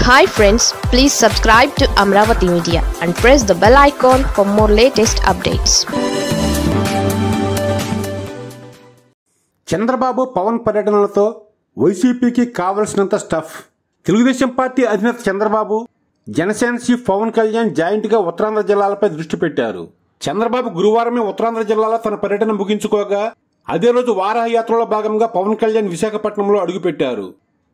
Hi friends, please subscribe to Amaravathi Media and press the bell icon for more latest updates. Chandrababu Pawan పర్యటనలతో వైసీపీకి కావలసినంత stuff. Telugu Desam party అధినేత Chandrababu, Janasena chief Pawan Kalyan జాయింట్గా ఉత్తరాంధ్ర జిల్లాలపై దృష్టి పెట్టారు. చంద్రబాబు గురువారమే ఉత్తరాంధ్ర జిల్లాలో తన పర్యటన ముగించుకోగా అదే రోజు వారాహ యాత్రలో భాగంగా పవన్ కళ్యాణ్ విశాఖపట్నంలో అడుగుపెట్టారు.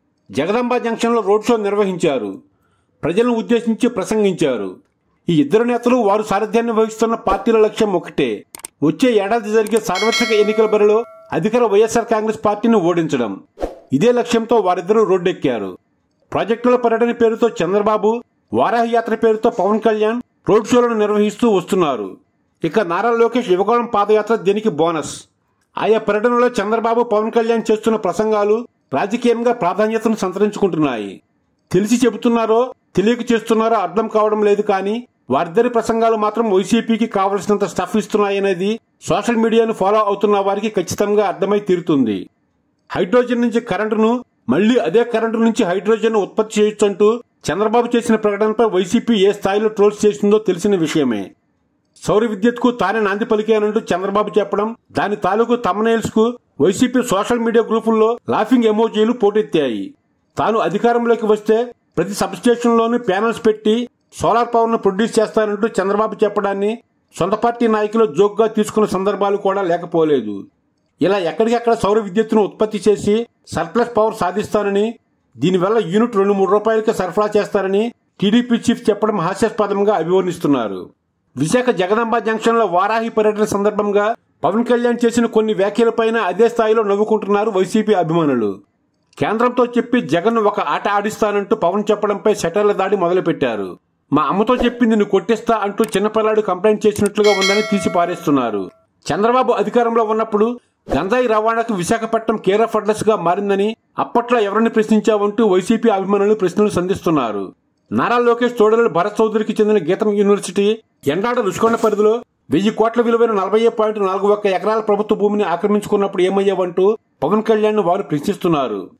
జగదంబ జంక్షన్లో రోడ్ షో నిర్వహించారు. ప్రజలను ఉద్దేశించి ప్రసంగించారు. ఈ ఇద్దరు నేతలు వారు సారథ్యాన్ని వహిస్తున్న పార్టీల లక్ష్యం ఒకటే, వచ్చే ఏడాది జరిగే సార్వత్రిక ఎన్నికల బరిలో అధికార వైఎస్ఆర్ కాంగ్రెస్ పార్టీని ఓడించడం. ఇదే లక్ష్యంతో వారిద్దరూ రోడ్డెక్కారు. ప్రాజెక్టుల పర్యటన పేరుతో చంద్రబాబు, వారాహ యాత్ర పేరుతో పవన్ కళ్యాణ్ రోడ్ షోలను నిర్వహిస్తూ వస్తున్నారు. ఇక నారా లోకేష్ యువగళం పాదయాత్ర దీనికి బోనస్. ఆయా పర్యటనలో చంద్రబాబు, పవన్ కళ్యాణ్ చేస్తున్న ప్రసంగాలు రాజకీయంగా ప్రాధాన్యతను సంతరించుకుంటున్నాయి. తెలిసి చెబుతున్నారో తెలియక చేస్తున్నారో అర్థం కావడం లేదు, కానీ వారిద్దరి ప్రసంగాలు మాత్రం వైసీపీకి కావలసినంత స్టఫ్ ఇస్తున్నాయనేది సోషల్ మీడియాను ఫాలో అవుతున్న వారికి ఖచ్చితంగా అర్థమై తీరుతుంది. హైడ్రోజన్ నుంచి కరెంటును, మళ్లీ అదే కరెంటు నుంచి హైడ్రోజన్ ఉత్పత్తి చేయొచ్చంటూ చంద్రబాబు చేసిన ప్రకటనపై వైసీపీ ఏ స్థాయిలో ట్రోల్స్ చేసిందో తెలిసిన విషయమే. సౌర విద్యుత్కు తానే నాంది పలికానంటూ చంద్రబాబు చెప్పడం, దాని తాలూకు థంబ్నెయిల్స్ కు వైసీపీ సోషల్ మీడియా గ్రూపుల్లో లాఫింగ్ ఎమోజీలు పోటెత్తాయి. తాను అధికారంలోకి వస్తే ప్రతి సబ్స్టేషన్లోనూ ప్యానల్స్ పెట్టి సోలార్ పవర్ ను ప్రొడ్యూస్ చేస్తానంటూ చంద్రబాబు చెప్పడాన్ని సొంత పార్టీ నాయకులు జోక్గా తీసుకున్న సందర్భాలు కూడా లేకపోలేదు. ఇలా ఎక్కడికక్కడ సౌర విద్యుత్తును ఉత్పత్తి చేసి సర్ప్లస్ పవర్ సాధిస్తానని, దీనివల్ల యూనిట్ 2-3 రూపాయలకి సరఫరా చేస్తారని టీడీపీ చీఫ్ చెప్పడం హాస్యాస్పదంగా అభివర్ణిస్తున్నారు. విశాఖ జగదంబ జంక్షన్ లో వారాహి పర్యటన సందర్భంగా పవన్ కళ్యాణ్ చేసిన కొన్ని వ్యాఖ్యలపైన అదే స్థాయిలో నవ్వుకుంటున్నారు వైసీపీ అభిమానులు. కేంద్రంతో చెప్పి జగన్ ఒక ఆట ఆడిస్తానంటూ పవన్ చెప్పడంపై సెటర్ల దాడి మొదలుపెట్టారు. మా అమ్మతో చెప్పింది నువ్వు కొట్టేస్తా అంటూ చిన్నపిల్లాడు కంప్లైంట్ చేసినట్లుగా ఉందని తీసి పారేస్తున్నారు. చంద్రబాబు అధికారంలో ఉన్నప్పుడు గంజాయి రవాణాకు విశాఖపట్నం కేర్ ఆఫ్ అడ్రస్ గా మారిందని అప్పట్లో ఎవరిని ప్రశ్నించావంటూ వైసీపీ అభిమానులు ప్రశ్నలు సంధిస్తున్నారు. నారా లోకేష్ తోడలు భరత్ చౌదరికి చెందిన గీతం యూనివర్సిటీ ఎండాడ రుషికొండ పరిధిలో 1000 కోట్ల విలువైన 40.41 ఎకరాల ప్రభుత్వ భూమిని ఆక్రమించుకున్నప్పుడు ఏమయ్యావంటూ పవన్ కళ్యాణ్ వారు ప్రశ్నిస్తున్నారు.